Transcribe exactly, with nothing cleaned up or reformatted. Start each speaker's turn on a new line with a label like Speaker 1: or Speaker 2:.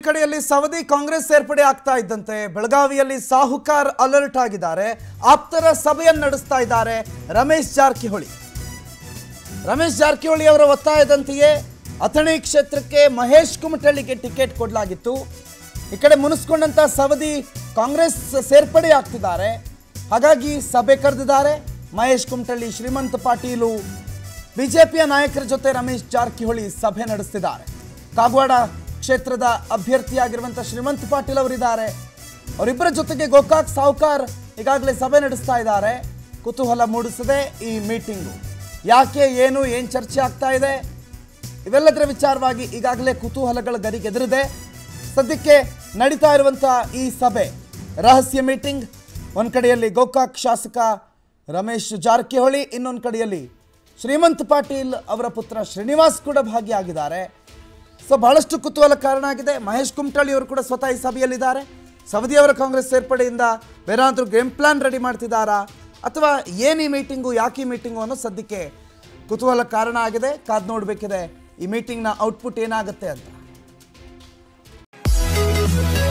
Speaker 1: ಕಡೆಯಲ್ಲಿ ಸವದಿ ಕಾಂಗ್ರೆಸ್ ಸೇರ್ಪಡೆ ಆಗ್ತಾ ಇದ್ದಂತೆ ಬೆಳಗಾವಿಯಲ್ಲಿ ಸಾಹುಕಾರ್ ಅಲರ್ಟ್ ಆಗಿದ್ದಾರೆ. ಆಪ್ತರ ಸಭೆಯನ್ನು ನಡೆಸ್ತಾ ಇದ್ದಾರೆ ರಮೇಶ್ ಜಾರಕಿಹೊಳಿ. ರಮೇಶ್ ಜಾರಕಿಹೊಳಿ ಅವರ ಒತ್ತಾಯದಂತೆಯೇ ಅಥಣಿ ಕ್ಷೇತ್ರಕ್ಕೆ ಮಹೇಶ್ ಕುಮಟಳ್ಳಿಗೆ ಟಿಕೆಟ್ ಕೊಡಲಾಗಿತ್ತು. ಈ ಕಡೆ ಮುನಿಸ್ಕೊಂಡಂತ ಸವದಿ ಕಾಂಗ್ರೆಸ್ ಸೇರ್ಪಡೆ ಆಗ್ತಿದ್ದಾರೆ. ಹಾಗಾಗಿ ಸಭೆ ಕರೆದಿದ್ದಾರೆ. ಮಹೇಶ್ ಕುಮಟಳ್ಳಿ, ಶ್ರೀಮಂತ ಪಾಟೀಲು, ಬಿಜೆಪಿಯ ನಾಯಕರ ಜೊತೆ ರಮೇಶ್ ಜಾರಕಿಹೊಳಿ ಸಭೆ ನಡೆಸ್ತಿದ್ದಾರೆ. ಕಾಗವಾಡ ಕ್ಷೇತ್ರದ ಅಭ್ಯರ್ಥಿಯಾಗಿರುವಂಥ ಶ್ರೀಮಂತ ಪಾಟೀಲ್ ಅವರಿದ್ದಾರೆ. ಅವರಿಬ್ಬರ ಜೊತೆಗೆ ಗೋಕಾಕ್ ಸಾಹುಕಾರ್ ಈಗಾಗಲೇ ಸಭೆ ನಡೆಸ್ತಾ ಇದ್ದಾರೆ. ಕುತೂಹಲ ಮೂಡಿಸಿದೆ ಈ ಮೀಟಿಂಗು. ಯಾಕೆ, ಏನು ಏನು ಚರ್ಚೆ ಆಗ್ತಾ ಇದೆ, ಇವೆಲ್ಲದರ ವಿಚಾರವಾಗಿ ಈಗಾಗಲೇ ಕುತೂಹಲಗಳ ಗರಿಗೆದರಿದೆ. ಸದ್ಯಕ್ಕೆ ನಡೀತಾ ಇರುವಂಥ ಈ ಸಭೆ ರಹಸ್ಯ ಮೀಟಿಂಗ್. ಒಂದು ಕಡೆಯಲ್ಲಿ ಗೋಕಾಕ್ ಶಾಸಕ ರಮೇಶ್ ಜಾರಕಿಹೊಳಿ, ಇನ್ನೊಂದು ಕಡೆಯಲ್ಲಿ ಶ್ರೀಮಂತ ಪಾಟೀಲ್ ಅವರ ಪುತ್ರ ಶ್ರೀನಿವಾಸ್ ಕೂಡ ಭಾಗಿಯಾಗಿದ್ದಾರೆ. ಸೊ ಬಹಳಷ್ಟು ಕುತೂಹಲ ಕಾರಣ ಆಗಿದೆ. ಮಹೇಶ್ ಕುಮಟಳ್ಳಿ ಅವರು ಕೂಡ ಸ್ವತಃ ಈ ಸಭೆಯಲ್ಲಿದ್ದಾರೆ. ಸವದಿಯವರ ಕಾಂಗ್ರೆಸ್ ಸೇರ್ಪಡೆಯಿಂದ ಬೇರಾದರೂ ಗೇಮ್ ಪ್ಲಾನ್ ರೆಡಿ ಮಾಡ್ತಿದ್ದಾರಾ ಅಥವಾ ಏನು ಈ ಮೀಟಿಂಗು, ಯಾಕೆ ಈ ಮೀಟಿಂಗು ಅನ್ನೋ ಸದ್ಯಕ್ಕೆ ಕುತೂಹಲ ಕಾರಣ ಆಗಿದೆ. ಕಾದು ನೋಡಬೇಕಿದೆ ಈ ಮೀಟಿಂಗ್ನ ಔಟ್ಪುಟ್ ಏನಾಗುತ್ತೆ ಅಂತ.